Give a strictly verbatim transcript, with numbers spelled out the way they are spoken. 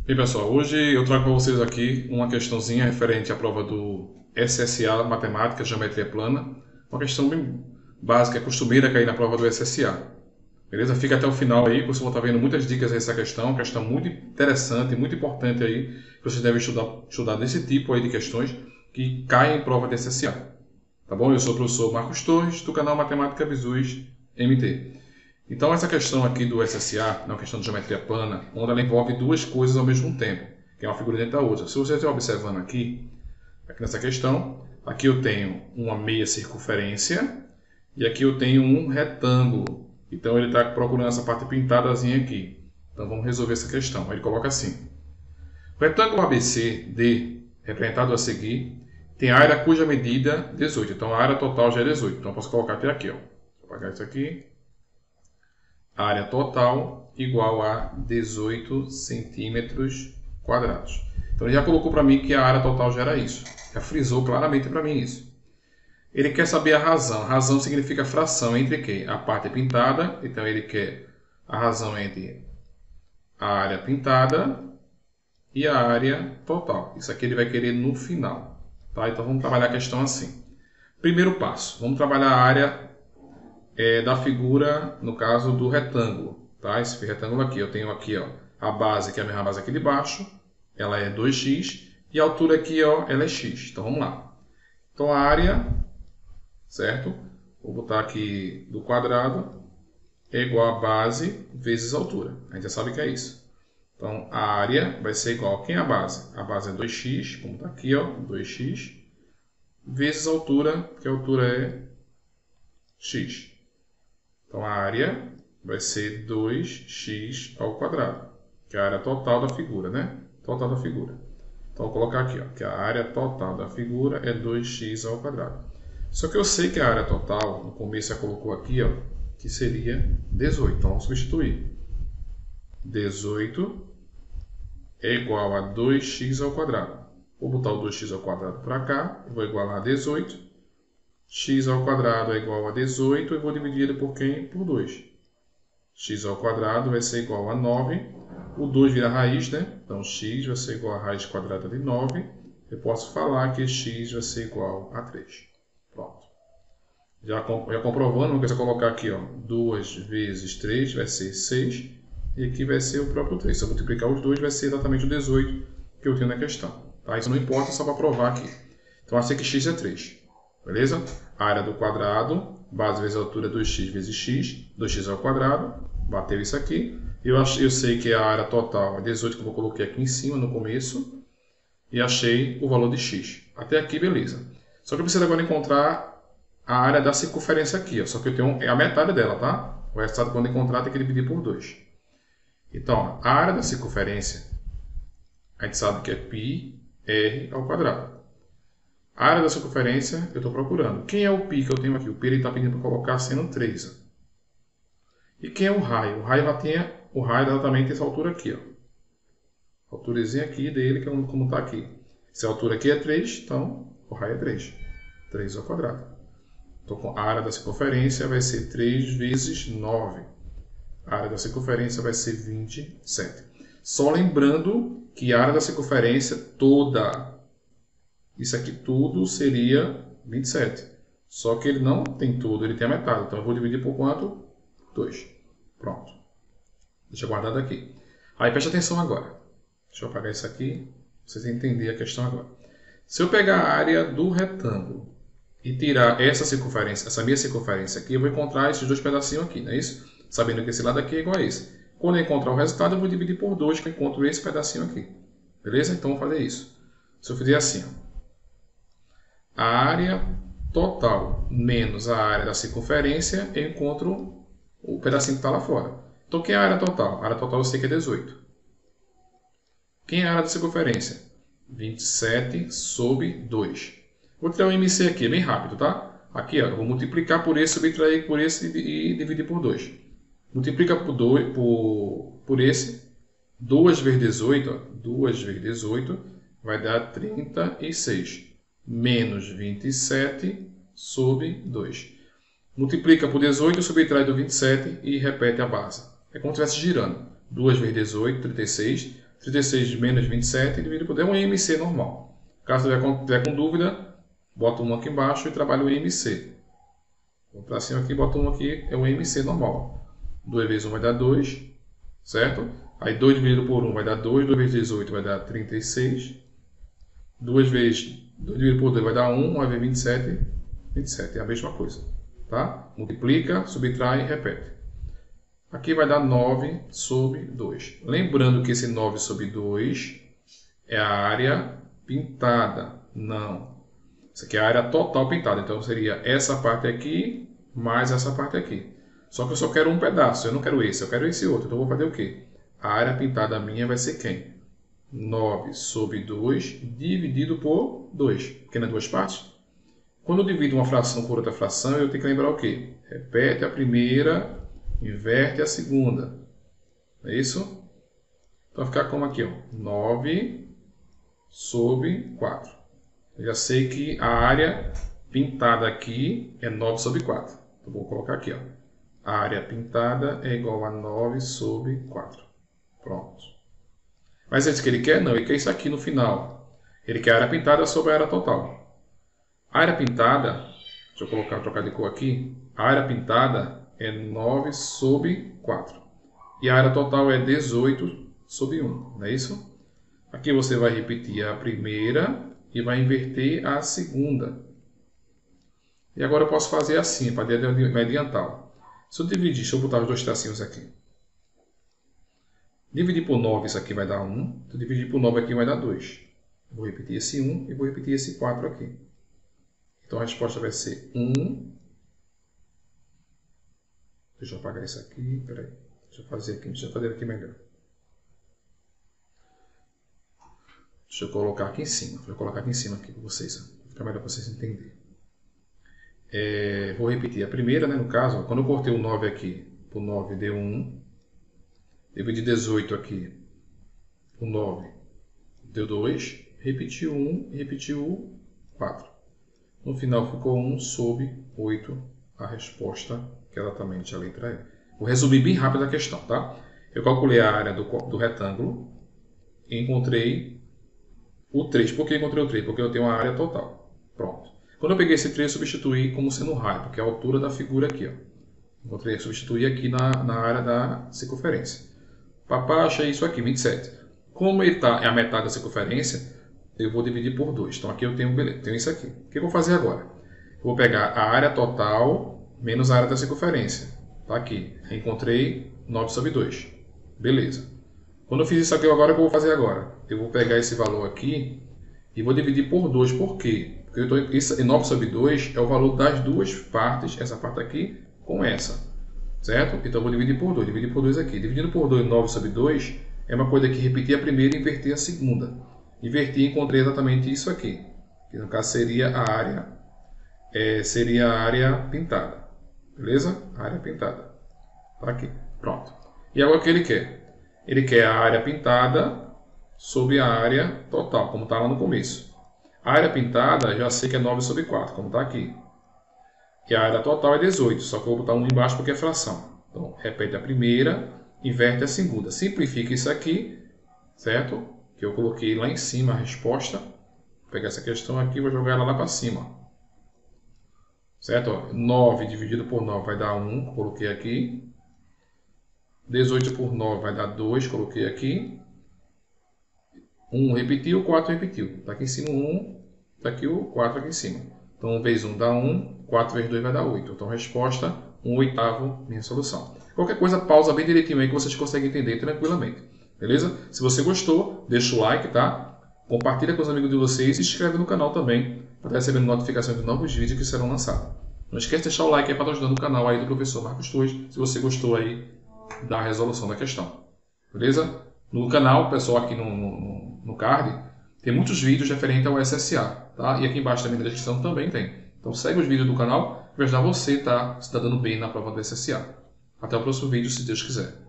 Bem, pessoal, hoje eu trago para vocês aqui uma questãozinha referente à prova do S S A Matemática, Geometria Plana. Uma questão bem básica, costumeira cair na prova do S S A. Beleza? Fica até o final aí, que vocês vão estar vendo muitas dicas nessa questão, uma questão muito interessante, muito importante aí, que vocês devem estudar, estudar desse tipo aí de questões que caem em prova do S S A. Tá bom? Eu sou o professor Marcos Torres, do canal Matemática Visus M T. Então, essa questão aqui do S S A é uma questão de geometria plana, onde ela envolve duas coisas ao mesmo tempo, que é uma figura dentro da outra. Se você estiver observando aqui, aqui nessa questão, aqui eu tenho uma meia circunferência e aqui eu tenho um retângulo. Então, ele está procurando essa parte pintadazinha aqui. Então, vamos resolver essa questão. Ele coloca assim: o retângulo A B C D, representado a seguir, tem área cuja medida é dezoito. Então, a área total já é dezoito. Então, eu posso colocar até aqui. Ó. Vou apagar isso aqui. Área total igual a dezoito centímetros quadrados. Então ele já colocou para mim que a área total já era isso. Já frisou claramente para mim isso. Ele quer saber a razão. Razão significa fração entre quê? A parte pintada. Então ele quer a razão entre a área pintada e a área total. Isso aqui ele vai querer no final. Tá? Então vamos trabalhar a questão assim. Primeiro passo. Vamos trabalhar a área É, da figura, no caso do retângulo, tá? Esse retângulo aqui, eu tenho aqui, ó, a base, que é a mesma base aqui de baixo, ela é dois x, e a altura aqui, ó, ela é x. Então, vamos lá. Então, a área, certo? Vou botar aqui do quadrado, é igual a base vezes a altura. A gente já sabe que é isso. Então, a área vai ser igual a quem é a base? A base é dois x, como está aqui, ó, dois x, vezes a altura, que a altura é x. Então, a área vai ser dois x ao quadrado, que é a área total da figura, né? Total da figura. Então, vou colocar aqui, ó, que a área total da figura é dois x ao quadrado. Só que eu sei que a área total, no começo já colocou aqui, ó, que seria dezoito. Então, vamos substituir. dezoito é igual a dois x ao quadrado. Vou botar o dois x ao quadrado para cá, eu vou igualar a dezoito. X ao quadrado é igual a dezoito e vou dividir ele por quem? Por dois. X ao quadrado vai ser igual a nove. O dois vira raiz, né? Então, x vai ser igual a raiz quadrada de nove. Eu posso falar que x vai ser igual a três. Pronto. Já, já comprovando, vou colocar aqui, ó, duas vezes três vai ser seis. E aqui vai ser o próprio três. Se eu multiplicar os dois, vai ser exatamente o dezoito que eu tenho na questão. Tá? Isso não importa, só para provar aqui. Então, eu sei que x é três. Beleza? Área do quadrado, base vezes a altura, dois x vezes x, dois x ao quadrado, bateu isso aqui. Eu, achei, eu sei que a área total é dezoito, que eu coloquei aqui em cima no começo, e achei o valor de x. Até aqui, beleza. Só que eu preciso agora encontrar a área da circunferência aqui, ó. Só que eu tenho é a metade dela, tá? O resultado, quando encontrar, tem que dividir por dois. Então, a área da circunferência, a gente sabe que é πr ao quadrado. A área da circunferência eu estou procurando. Quem é o π que eu tenho aqui? O π ele está pedindo para colocar sendo três. Ó. E quem é o raio? O raio já tem o raio exatamente essa altura aqui. Ó. A alturazinha aqui dele, que é como está aqui. Se a altura aqui é três, então o raio é três. três ao quadrado. Então a área da circunferência vai ser três vezes nove. A área da circunferência vai ser vinte e sete. Só lembrando que a área da circunferência toda... Isso aqui tudo seria vinte e sete. Só que ele não tem tudo, ele tem a metade. Então eu vou dividir por quanto? dois. Pronto. Deixa guardado aqui. Aí preste atenção agora. Deixa eu apagar isso aqui, para vocês entenderem a questão agora. Se eu pegar a área do retângulo e tirar essa circunferência, essa minha circunferência aqui, eu vou encontrar esses dois pedacinhos aqui, não é isso? Sabendo que esse lado aqui é igual a esse. Quando eu encontrar o resultado, eu vou dividir por dois, que eu encontro esse pedacinho aqui. Beleza? Então, vou fazer isso. Se eu fizer assim, ó. A área total menos a área da circunferência, eu encontro o pedacinho que está lá fora. Então, quem é a área total? A área total eu sei que é dezoito. Quem é a área da circunferência? vinte e sete sobre dois. Vou tirar o M C aqui, bem rápido, tá? Aqui, ó, eu vou multiplicar por esse, subtrair por esse e dividir por dois. Multiplica por, dois, por, por esse. dois vezes dezoito, ó, dois vezes dezoito vai dar trinta e seis. Menos vinte e sete sobre dois. Multiplica por dezoito, subtrai do vinte e sete e repete a base. É como se estivesse girando. duas vezes dezoito, trinta e seis. trinta e seis menos vinte e sete dividido por dois é um I M C normal. Caso tiver com, tiver com dúvida, bota um aqui embaixo e trabalha o I M C. Vou para cima aqui, bota um aqui, é o I M C normal. dois vezes um vai dar dois, certo? Aí dois dividido por um vai dar dois, dois vezes dezoito vai dar trinta e seis. duas vezes dois dividido por dois vai dar um, um vai ver vinte e sete, vinte e sete, é a mesma coisa. Tá? Multiplica, subtrai e repete. Aqui vai dar nove sobre dois. Lembrando que esse nove sobre dois é a área pintada. Não. Isso aqui é a área total pintada. Então seria essa parte aqui mais essa parte aqui. Só que eu só quero um pedaço. Eu não quero esse, eu quero esse outro. Então eu vou fazer o quê? A área pintada minha vai ser quem? nove sobre dois dividido por dois. Porque não é duas partes? Quando eu divido uma fração por outra fração, eu tenho que lembrar o quê? Repete a primeira, inverte a segunda. É isso? Então vai ficar como aqui, ó, nove sobre quatro. Eu já sei que a área pintada aqui é nove sobre quatro. Então vou colocar aqui, ó. A área pintada é igual a nove sobre quatro. Pronto. Mas é isso que ele quer? Não, ele quer isso aqui no final. Ele quer a área pintada sobre a área total. A área pintada, deixa eu colocar, trocar de cor aqui, a área pintada é nove sobre quatro. E a área total é dezoito sobre um, não é isso? Aqui você vai repetir a primeira e vai inverter a segunda. E agora eu posso fazer assim, para me adiantar. Se eu dividir, deixa eu botar os dois tracinhos aqui. Dividir por nove, isso aqui vai dar um. Se eu dividir por nove aqui vai dar dois. Vou repetir esse um e vou repetir esse quatro aqui. Então a resposta vai ser um. Deixa eu apagar isso aqui. Peraí. Deixa eu fazer aqui. Deixa eu fazer aqui melhor. Deixa eu colocar aqui em cima. Vou colocar aqui em cima aqui para vocês. Fica melhor para vocês entenderem. É, vou repetir a primeira, né? No caso, quando eu cortei o nove aqui, por nove deu um. Dividir dezoito aqui por nove deu dois. Repetiu um e repetiu quatro. No final ficou um sobre oito, a resposta, que é exatamente a letra E. Vou resumir bem rápido a questão, tá? Eu calculei a área do, do retângulo e encontrei o três. Por que encontrei o três? Porque eu tenho a área total. Pronto. Quando eu peguei esse três, eu substituí como sendo o raio, porque é a altura da figura aqui. Ó. Encontrei, substituí aqui na, na área da circunferência. Papá, achei isso aqui, vinte e sete. Como ele tá, é a metade da circunferência, eu vou dividir por dois. Então aqui eu tenho, beleza, tenho isso aqui. O que eu vou fazer agora? Eu vou pegar a área total menos a área da circunferência. Tá aqui. Encontrei nove sobre dois. Beleza. Quando eu fiz isso aqui agora, o que eu vou fazer agora? Eu vou pegar esse valor aqui e vou dividir por dois. Por quê? Porque eu tô, esse nove sobre dois é o valor das duas partes, essa parte aqui com essa. Certo? Então eu vou dividir por dois. Dividir por dois aqui. Dividindo por dois, nove sobre dois, é uma coisa que repetir a primeira e inverter a segunda. Inverti e encontrei exatamente isso aqui. Que no caso seria a área, é, seria a área pintada. Beleza? A área pintada. Tá aqui. Pronto. E agora o que ele quer? Ele quer a área pintada sobre a área total, como está lá no começo. A área pintada já sei que é nove sobre quatro, como está aqui. E a área total é dezoito, só que eu vou botar um embaixo porque é fração. Então, repete a primeira, inverte a segunda. Simplifica isso aqui, certo? Que eu coloquei lá em cima a resposta. Vou pegar essa questão aqui e vou jogar ela lá para cima. Certo? Ó, nove dividido por nove vai dar um, coloquei aqui. dezoito por nove vai dar dois, coloquei aqui. um repetiu, quatro repetiu. Está aqui em cima o um, está aqui o quatro aqui em cima. Então, um vezes um dá um, quatro vezes dois vai dar oito. Então, resposta, um oitavo, minha solução. Qualquer coisa, pausa bem direitinho aí que vocês conseguem entender tranquilamente. Beleza? Se você gostou, deixa o like, tá? Compartilha com os amigos de vocês e se inscreve no canal também para estar recebendo notificações de novos vídeos que serão lançados. Não esquece de deixar o like aí para estar ajudando o canal aí do professor Marcos Torres, se você gostou aí da resolução da questão. Beleza? No canal, pessoal, aqui no, no, no card, tem muitos vídeos referentes ao S S A, tá? E aqui embaixo também na descrição também tem. Então segue os vídeos do canal para ajudar você tá, se tá dando bem na prova do S S A. Até o próximo vídeo, se Deus quiser.